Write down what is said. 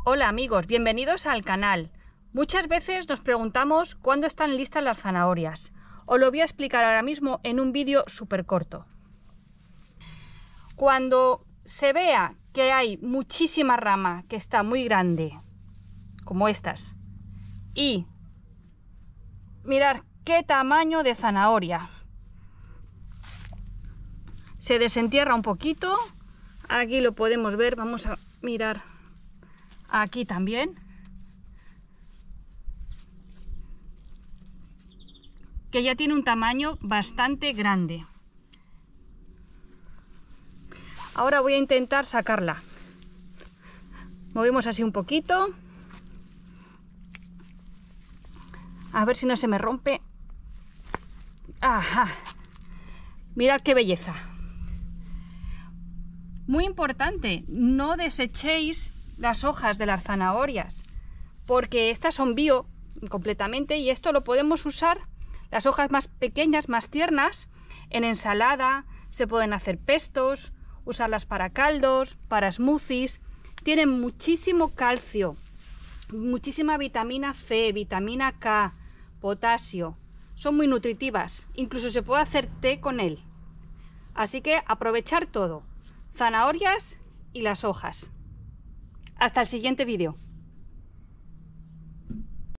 Hola amigos, bienvenidos al canal. Muchas veces nos preguntamos cuándo están listas las zanahorias. Os lo voy a explicar ahora mismo en un vídeo súper corto. Cuando se vea que hay muchísima rama que está muy grande, como estas, y mirar qué tamaño de zanahoria. Se desentierra un poquito, aquí lo podemos ver, vamos a mirar aquí también. Que ya tiene un tamaño bastante grande. Ahora voy a intentar sacarla. Movemos así un poquito. A ver si no se me rompe. ¡Ajá! Mirad qué belleza. Muy importante, no desechéis las hojas de las zanahorias, porque estas son bio completamente y esto lo podemos usar, las hojas más pequeñas, más tiernas, en ensalada, se pueden hacer pestos, usarlas para caldos, para smoothies. Tienen muchísimo calcio, muchísima vitamina C, vitamina K, potasio. Son muy nutritivas, incluso se puede hacer té con él. Así que aprovechar todo, zanahorias y las hojas. Hasta el siguiente vídeo.